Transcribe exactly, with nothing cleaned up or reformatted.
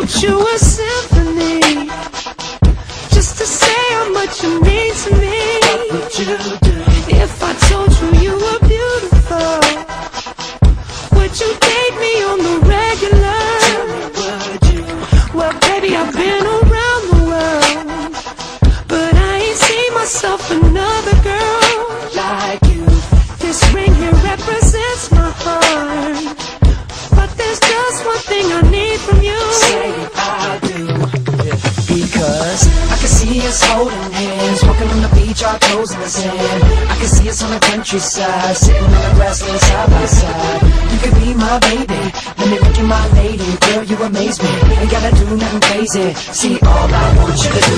wrote you a symphony just to say how much you mean to me. What would you do if I told you you were beautiful? Would you date me on the regular? Tell me, would you? Well, baby, I've been around the world, but I ain't seen myself another girl Like you. This ring here represents my heart, but there's just one thing I need from you. Say I do. Because I can see us holding hands, walking on the beach, our toes in the sand. I can see us on the countryside, sitting on the grassland side by side. You could be my baby, let me make you my lady. Girl, you amaze me, ain't gotta do nothing crazy. See, all I want you to